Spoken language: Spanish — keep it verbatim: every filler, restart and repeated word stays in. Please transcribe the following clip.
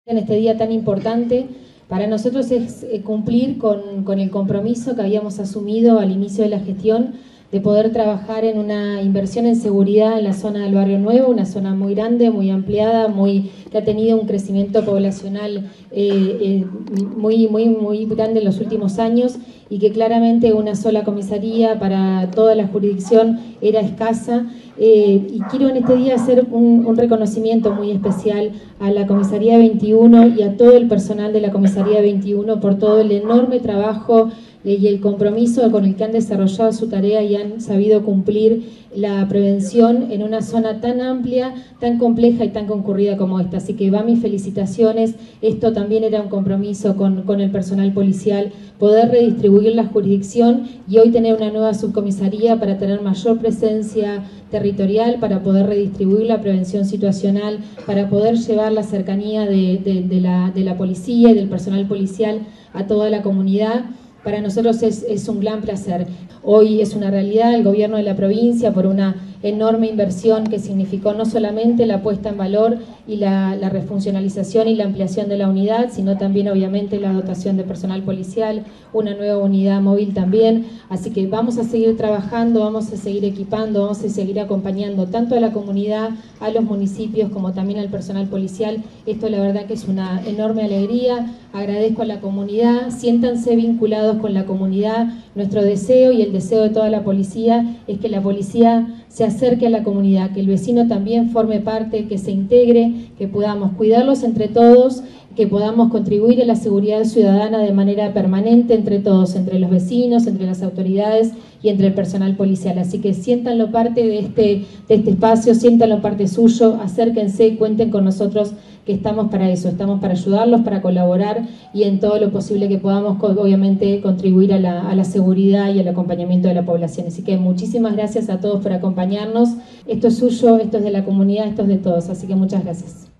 En este día tan importante, para nosotros es cumplir con, con el compromiso que habíamos asumido al inicio de la gestión de poder trabajar en una inversión en seguridad en la zona del Barrio Nuevo, una zona muy grande, muy ampliada, muy, que ha tenido un crecimiento poblacional eh, eh, muy, muy, muy grande en los últimos años y que claramente una sola comisaría para toda la jurisdicción era escasa. Eh, y quiero en este día hacer un, un reconocimiento muy especial a la Comisaría veintiuno y a todo el personal de la Comisaría veintiuno por todo el enorme trabajo eh, y el compromiso con el que han desarrollado su tarea y han sabido cumplir la prevención en una zona tan amplia, tan compleja y tan concurrida como esta. Así que va mis felicitaciones. Esto también era un compromiso con, con el personal policial, poder redistribuir la jurisdicción y hoy tener una nueva subcomisaría para tener mayor presencia territorial, para poder redistribuir la prevención situacional, para poder llevar la cercanía de, de, de, la, de la policía y del personal policial a toda la comunidad. Para nosotros es, es un gran placer. Hoy es una realidad el gobierno de la provincia por una enorme inversión que significó no solamente la puesta en valor y la, la refuncionalización y la ampliación de la unidad, sino también obviamente la dotación de personal policial, una nueva unidad móvil también. Así que vamos a seguir trabajando, vamos a seguir equipando, vamos a seguir acompañando tanto a la comunidad, a los municipios, como también al personal policial. Esto la verdad que es una enorme alegría. Agradezco a la comunidad, siéntanse vinculados con la comunidad. Nuestro deseo y el deseo de toda la policía es que la policía se acerque a la comunidad, que el vecino también forme parte, que se integre, que podamos cuidarlos entre todos, que podamos contribuir a la seguridad ciudadana de manera permanente entre todos, entre los vecinos, entre las autoridades y entre el personal policial. Así que siéntanlo parte de este, de este espacio, siéntanlo parte suyo, acérquense, cuenten con nosotros, que estamos para eso, estamos para ayudarlos, para colaborar y en todo lo posible que podamos, obviamente, contribuir a la, a la seguridad y al acompañamiento de la población. Así que muchísimas gracias a todos por acompañarnos. Esto es suyo, esto es de la comunidad, esto es de todos, así que muchas gracias.